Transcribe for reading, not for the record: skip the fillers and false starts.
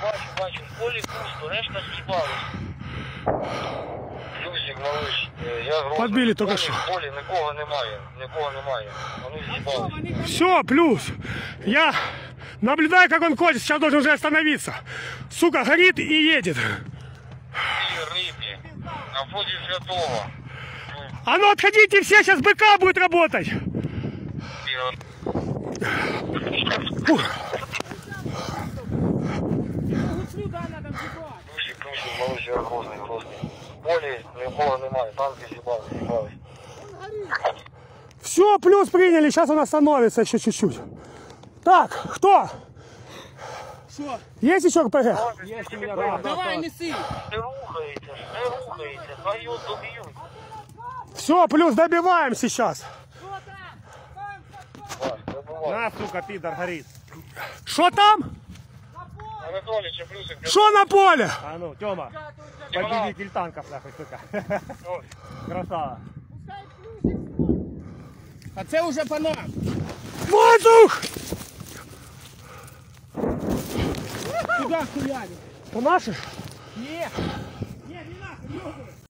бачу. В полі пусто, решта з'їбалась. Люсик, малыш, я грозний. Подбили только что. В полі нікого немає. Вони з'їбались. Все, плюс. Я наблюдаю, как он ходит. Сейчас должен уже остановиться. Сука, горит и едет. І рибі. На вході святого. А ну отходите все, сейчас БК будет работать. Фух. Люсик, малыш, я грозний. В полі нікого немає. Танки з'їбались. Все, плюс приняли. Сейчас он остановится еще чуть-чуть. Так, кто? Что? Есть еще РПГ? Есть у меня. Давай, неси. Не рухається, хай його доб'ють. Все, плюс добиваем сейчас. На, сука, пидор, горит. Что там? Анатолій, чи плюсик? Что на поле? А ну, Тёма, победитель танков, нахуй, сука. Красава. А це уже по нам. Воздух! Куда хуяли? По наших? Нет.